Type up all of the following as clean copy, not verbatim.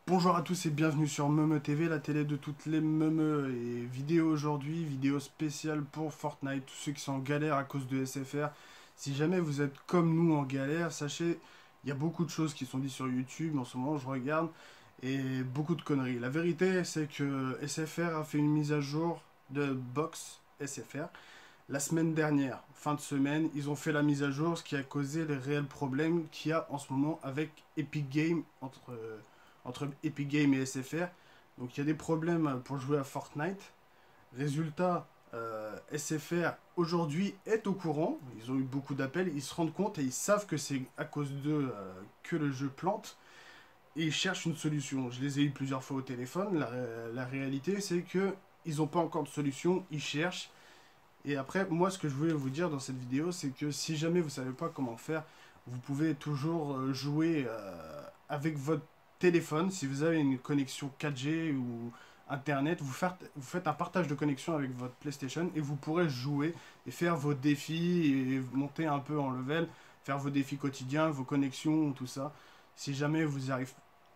Bonjour à tous et bienvenue sur Meme TV, la télé de toutes les memes et vidéo aujourd'hui, vidéo spéciale pour Fortnite, tous ceux qui sont en galère à cause de SFR. Si jamais vous êtes comme nous en galère, sachez, il y a beaucoup de choses qui sont dites sur YouTube, en ce moment je regarde, et beaucoup de conneries. La vérité c'est que SFR a fait une mise à jour de Box SFR la semaine dernière, fin de semaine, ils ont fait la mise à jour, ce qui a causé les réels problèmes qu'il y a en ce moment avec Epic Games, entre Epic Games et SFR. Donc il y a des problèmes pour jouer à Fortnite. Résultat, SFR aujourd'hui est au courant, ils ont eu beaucoup d'appels, ils se rendent compte et ils savent que c'est à cause d'eux que le jeu plante. Et ils cherchent une solution. Je les ai eu plusieurs fois au téléphone. La réalité, c'est que ils n'ont pas encore de solution. Ils cherchent. Et après, moi, ce que je voulais vous dire dans cette vidéo, c'est que si jamais vous savez pas comment faire, vous pouvez toujours jouer avec votre téléphone. Si vous avez une connexion 4G ou Internet, vous faites un partage de connexion avec votre PlayStation et vous pourrez jouer et faire vos défis et monter un peu en level, faire vos défis quotidiens, vos connexions, tout ça. Si jamais vous arrivez,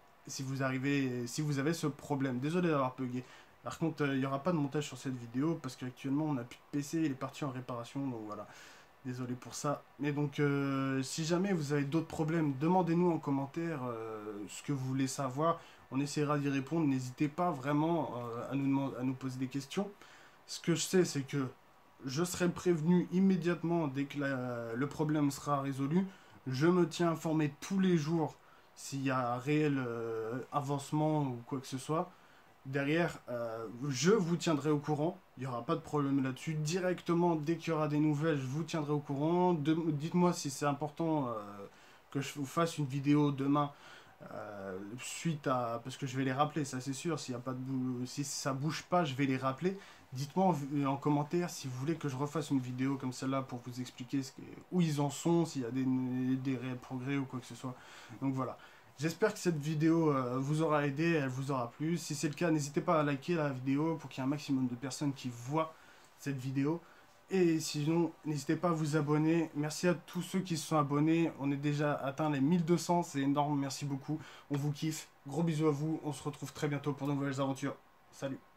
si vous avez ce problème. Désolé d'avoir bugué. Par contre, il n'y aura pas de montage sur cette vidéo parce qu'actuellement on n'a plus de PC, il est parti en réparation, donc voilà. Désolé pour ça. Mais donc, si jamais vous avez d'autres problèmes, demandez-nous en commentaire ce que vous voulez savoir. On essaiera d'y répondre. N'hésitez pas vraiment à nous poser des questions. Ce que je sais, c'est que je serai prévenu immédiatement dès que le problème sera résolu. Je me tiens informé tous les jours s'il y a un réel avancement ou quoi que ce soit. Derrière, je vous tiendrai au courant. Il n'y aura pas de problème là-dessus. Directement, dès qu'il y aura des nouvelles, je vous tiendrai au courant. Dites-moi si c'est important que je vous fasse une vidéo demain suite à... Parce que je vais les rappeler, ça c'est sûr. S'il y a pas de si ça bouge pas, je vais les rappeler. Dites-moi en commentaire si vous voulez que je refasse une vidéo comme celle-là pour vous expliquer où ils en sont, s'il y a des réels progrès ou quoi que ce soit. Donc voilà. J'espère que cette vidéo vous aura aidé, elle vous aura plu. Si c'est le cas, n'hésitez pas à liker la vidéo pour qu'il y ait un maximum de personnes qui voient cette vidéo. Et sinon, n'hésitez pas à vous abonner. Merci à tous ceux qui se sont abonnés. On est déjà atteint les 1200, c'est énorme. Merci beaucoup. On vous kiffe. Gros bisous à vous. On se retrouve très bientôt pour de nouvelles aventures. Salut.